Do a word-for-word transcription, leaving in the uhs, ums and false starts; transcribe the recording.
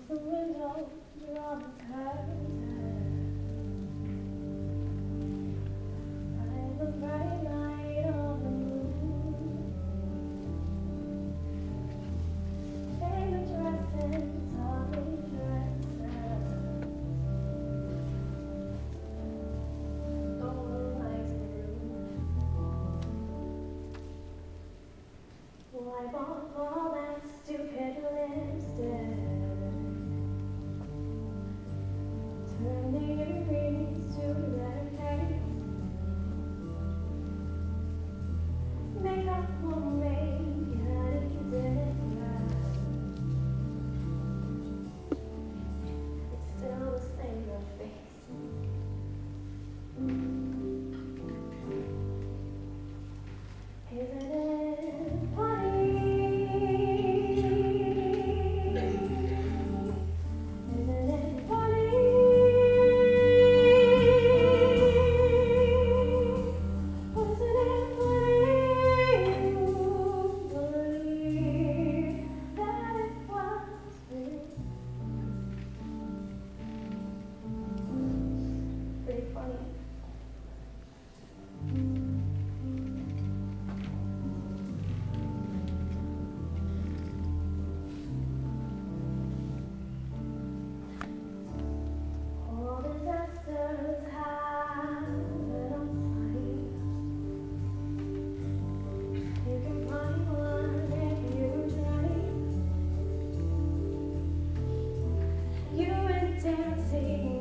the window, draw the curtain. By the bright light of the moon, favorite dresses, softly dresses. No one likes the room. Wipe off all that stupid lipstick. Turn the earrings to red hair. Makeup won't make it any different. It's still the same old face. Isn't it funny? Isn't it funny? Wasn't it funny? You believe that it was real. Pretty funny. All disasters happen on sight. You can find one if you try. You and Darcy